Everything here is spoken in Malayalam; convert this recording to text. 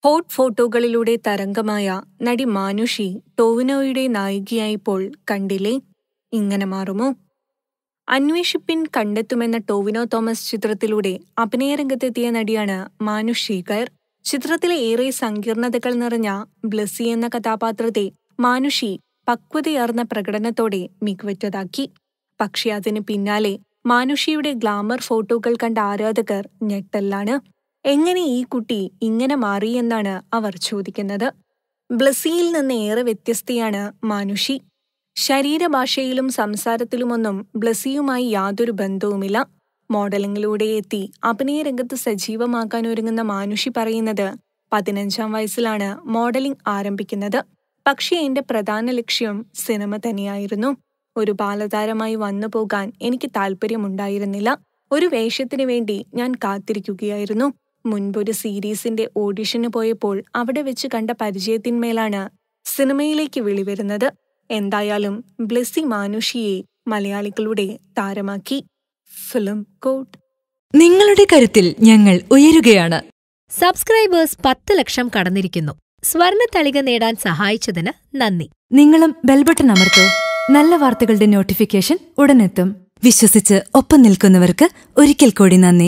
ഹോട്ട് ഫോട്ടോകളിലൂടെ തരംഗമായ നടി മാനുഷി ടൊവിനോയുടെ നായികയായപ്പോൾ കണ്ടില്ലേ, ഇങ്ങനെ മാറുമോ? അന്വേഷിപ്പിൻ കണ്ടെത്തുമെന്ന ടൊവിനോ തോമസ് ചിത്രത്തിലൂടെ അഭിനയരംഗത്തെത്തിയ നടിയാണ് മാനുഷി കയർ. ചിത്രത്തിലെ ഏറെ സങ്കീർണതകൾ നിറഞ്ഞ ബ്ലെസ്സി എന്ന കഥാപാത്രത്തെ മാനുഷി പക്വതയാർന്ന പ്രകടനത്തോടെ മികവുറ്റതാക്കി. പക്ഷെ അതിന് പിന്നാലെ മാനുഷിയുടെ ഗ്ലാമർ ഫോട്ടോകൾ കണ്ട ആരാധകർ ഞെട്ടലാണ്. എങ്ങനെ ഈ കുട്ടി ഇങ്ങനെ മാറിയെന്നാണ് അവർ ചോദിക്കുന്നത്. ബ്ലെസ്സിയിൽ നിന്ന് ഏറെ വ്യത്യസ്തയാണ് മാനുഷി. ശരീരഭാഷയിലും സംസാരത്തിലുമൊന്നും ബ്ലെസ്സിയുമായി യാതൊരു ബന്ധവുമില്ല. മോഡലിംഗിലൂടെ എത്തി അഭിനയരംഗത്ത് സജീവമാക്കാനൊരുങ്ങുന്ന മാനുഷി പറയുന്നത് 15-ാം വയസ്സിലാണ് മോഡലിംഗ് ആരംഭിക്കുന്നത്. പക്ഷേ എന്റെ പ്രധാന ലക്ഷ്യം സിനിമ തന്നെയായിരുന്നു. ഒരു ബാലതാരമായി വന്നു പോകാൻ എനിക്ക് താല്പര്യമുണ്ടായിരുന്നില്ല. ഒരു വേഷത്തിന് വേണ്ടി ഞാൻ കാത്തിരിക്കുകയായിരുന്നു. മുൻപൊരു സീരീസിന്റെ ഓഡിഷന് പോയപ്പോൾ അവിടെ വെച്ച് കണ്ട പരിചയത്തിന്മേലാണ് സിനിമയിലേക്ക് വിളിവരുന്നത്. എന്തായാലും ബ്ലെസ്സി മാനുഷിയെ മലയാളികളുടെ താരമാക്കി. Film coat. നിങ്ങളുടെ കരുത്തിൽ ഞങ്ങൾ ഉയരുകയാണ്. സബ്സ്ക്രൈബേഴ്സ് 10 ലക്ഷം കടന്നിരിക്കുന്നു. സ്വർണത്തളിക നേടാൻ സഹായിച്ചതിന് നന്ദി. നിങ്ങളും ബെൽബട്ടൺ അമർത്തോ. നല്ല വാർത്തകളുടെ നോട്ടിഫിക്കേഷൻ ഉടനെത്തും. വിശ്വസിച്ച് ഒപ്പം നിൽക്കുന്നവർക്ക് ഒരിക്കൽ കൂടി നന്ദി.